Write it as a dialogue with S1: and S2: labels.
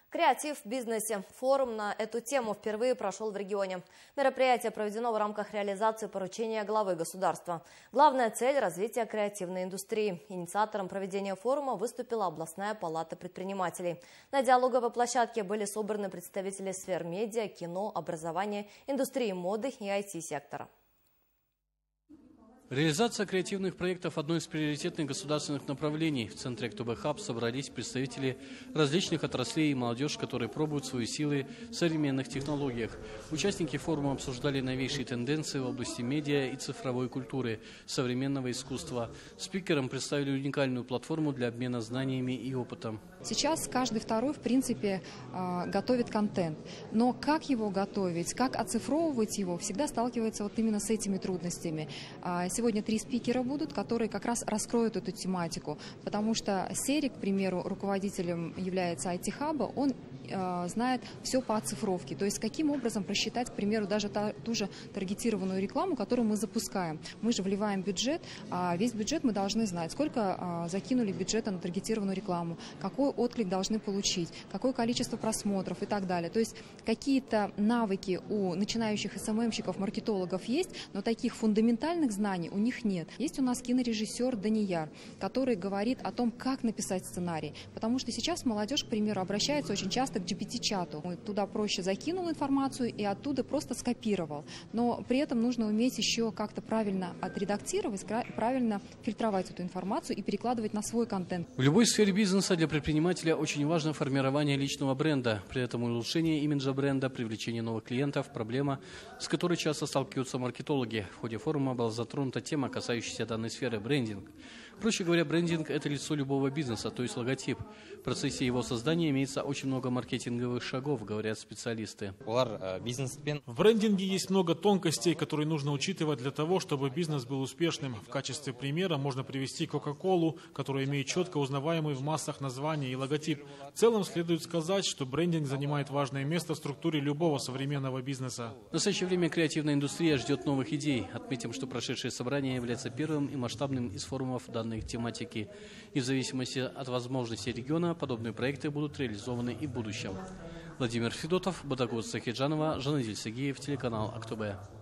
S1: Креатив в бизнесе. Форум на эту тему впервые прошел в регионе. Мероприятие проведено в рамках реализации поручения главы государства. Главная цель – развитие креативной индустрии. Инициатором проведения форума выступила областная палата предпринимателей. На диалоговой площадке были собраны представители сфер медиа, кино, образования, индустрии моды и IT-сектора.
S2: Реализация креативных проектов – одно из приоритетных государственных направлений. В центре October Hub собрались представители различных отраслей и молодежь, которые пробуют свои силы в современных технологиях. Участники форума обсуждали новейшие тенденции в области медиа и цифровой культуры, современного искусства. Спикерам представили уникальную платформу для обмена знаниями и опытом.
S3: Сейчас каждый второй, в принципе, готовит контент. Но как его готовить, как оцифровывать его, всегда сталкивается вот именно с этими трудностями. Сегодня 3 спикера будут, которые как раз раскроют эту тематику, потому что Серик, к примеру, руководителем является IT-хаба, он знает все по оцифровке, то есть каким образом просчитать, к примеру, даже ту же таргетированную рекламу, которую мы запускаем. Мы же вливаем бюджет, а весь бюджет мы должны знать, сколько закинули бюджета на таргетированную рекламу, какой отклик должны получить, какое количество просмотров и так далее. То есть какие-то навыки у начинающих СММщиков, маркетологов есть, но таких фундаментальных знаний у них нет. Есть у нас кинорежиссер Данияр, который говорит о том, как написать сценарий, потому что сейчас молодежь, к примеру, обращается очень часто к GPT-чату. Туда проще закинул информацию и оттуда просто скопировал. Но при этом нужно уметь еще как-то правильно отредактировать, правильно фильтровать эту информацию и перекладывать на свой контент.
S2: В любой сфере бизнеса для предпринимателя очень важно формирование личного бренда. При этом улучшение имиджа бренда, привлечение новых клиентов – проблема, с которой часто сталкиваются маркетологи. В ходе форума была затронута тема, касающаяся данной сферы – брендинг. Проще говоря, брендинг – это лицо любого бизнеса, то есть логотип. В процессе его создания имеется очень много маркетинговых шагов, говорят специалисты.
S4: В брендинге есть много тонкостей, которые нужно учитывать для того, чтобы бизнес был успешным. В качестве примера можно привести Coca-Cola, которая имеет четко узнаваемый в массах название и логотип. В целом следует сказать, что брендинг занимает важное место в структуре любого современного бизнеса.
S2: В настоящее время креативная индустрия ждет новых идей. Отметим, что прошедшее собрание является первым и масштабным из форумов данной тематики. И в зависимости от возможностей региона подобные проекты будут реализованы и в будущем. Владимир Федотов, Бодагоз Сахиджанова, Жанадиль Сагиев, телеканал Актобе.